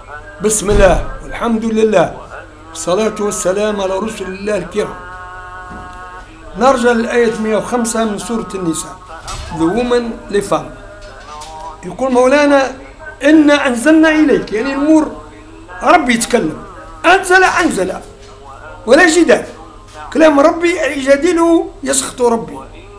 بسم الله والحمد لله والصلاة والسلام على رسل الله الكرام. نرجع للآية 105 من سورة النساء The Woman لفام. يقول مولانا إنا أنزلنا إليك، يعني الأمور ربي يتكلم، أنزل ولا جدال، كلام ربي يجادله يسخط ربي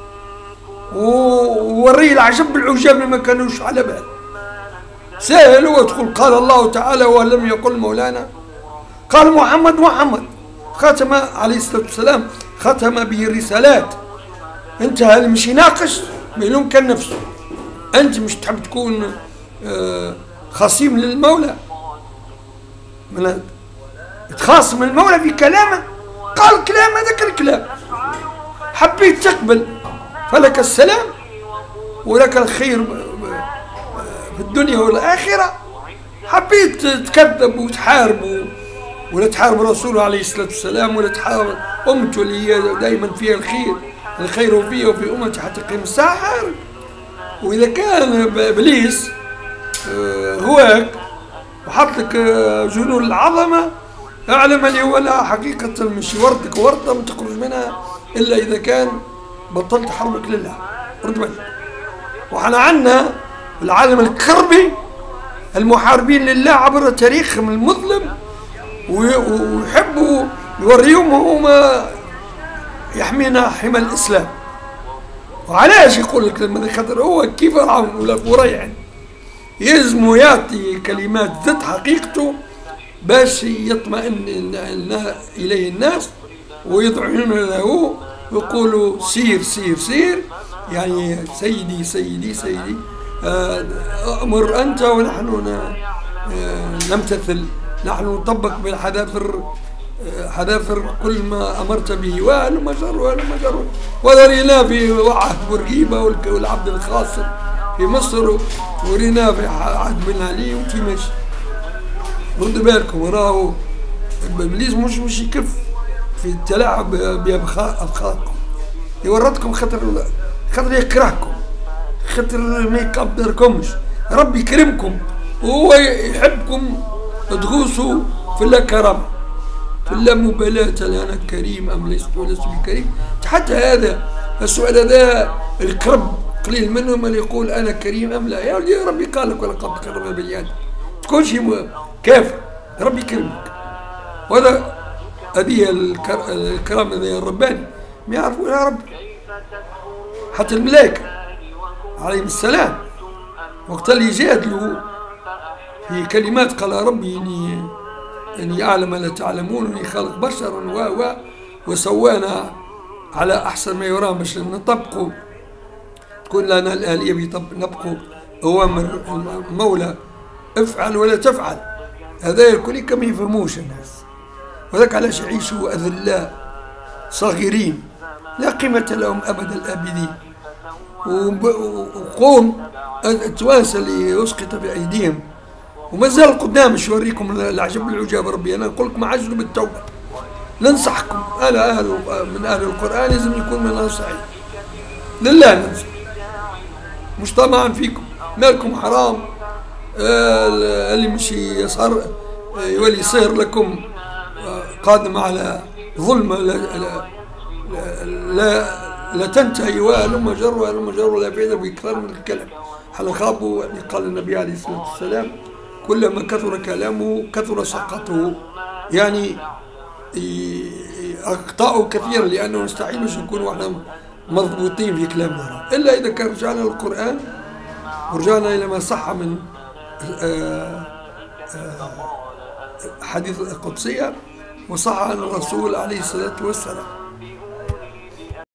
ووريه العجب بالعجاب اللي ما كانوش على بال. سهل وتقول قال الله تعالى ولم يقل مولانا، قال محمد ختم عليه الصلاة والسلام، ختم به الرسالات، انتهى اللي مش يناقش ما يلومكن نفسه. انت مش تحب تكون خصيم للمولى، تخاصم المولى في كلامه، قال كلام هذاك الكلام، حبيت تقبل فلك السلام ولك الخير في الدنيا والآخرة، حبيت تكذب وتحارب ولا تحارب رسوله عليه الصلاة والسلام ولا تحارب أمته اللي هي دائما فيها الخير فيه وفي أمته حتى تقيم الساعة، حارب. وإذا كان إبليس غواك وحط لك جنون العظمة، اعلم اللي هو لا حقيقة مش ورطك ورطة ما تخرج منها إلا إذا كان بطلت حربك لله. رد بالك، وحنا عندنا العالم الكربي المحاربين لله عبر تاريخهم المظلم، ويحبوا يوريهم هما يحمينا حمى الإسلام. وعلاش يقول لك لما خاطر هو كيف فرعون ولا فريع يلزموا يعطي كلمات ذات حقيقته باش يطمئن إليه الناس ويضعنون له ويقولوا سير سير سير، يعني سيدي سيدي سيدي أمر أنت ونحن نمتثل، نحن نطبق حذافر كل ما أمرت به وهلم جر وذرينا في عهد بورقيبة والعبد الخاصر في مصر، ورينا في عهد بن علي وتيمشي. رد بالكم، راهو إبليس مش يكف في التلاعب بأبخاقكم، يورطكم خاطر يكرهكم، خاطر ما يقدركمش. ربي يكرمكم وهو يحبكم تغوصوا في الكرم، في اللامبالاة، هل أنا كريم أم لست بكريم. حتى هذا السؤال هذا الكرب قليل منهم اللي يقول أنا كريم أم لا. يا ولدي ربي قال لك ولقد كرمنا بني آدم، تكونش كافر، ربي يكرمك. وهذا هذه الكرامة الرباني ما يعرفونها ربي. حتى الملائكة عليهم السلام وقت اللي جادلوا في كلمات قال ربي إني أعلم ما لا تعلمون، إني خلق بشرا وسوانا على أحسن ما يرام باش نطبقوا، تكون لنا الآلية نطبقوا أوامر المولى، افعل ولا تفعل. هذا الكل كما يفهموش الناس، وذاك علاش يعيشوا أذلاء صغيرين لا قيمة لهم أبد الآبدين. وقوم التوانسة اللي يسقط بأيديهم ومازال قدام باش يوريكم العجب العجاب. ربي أنا نقول لكم عجلوا بالتوبة، ننصحكم، أنا من أهل القرآن لازم يكون من الناصحين لله، ننصح مش طمعا فيكم، مالكم حرام اللي مش يصهر يولي يصير لكم قادم على ظلم لا تنتهي، وهلم جر ولا فائدة بكثر من الكلام. حل خابوا، يعني قال النبي عليه الصلاة والسلام كلما كثر كلامه كثر سقطه، يعني أخطأوا كثيرا لأنه مستحيل مش نكونوا احنا مضبوطين في كلامنا، إلا إذا كان رجعنا للقرآن ورجعنا إلى ما صح من حديث القدسية وصح عن الرسول عليه الصلاة والسلام.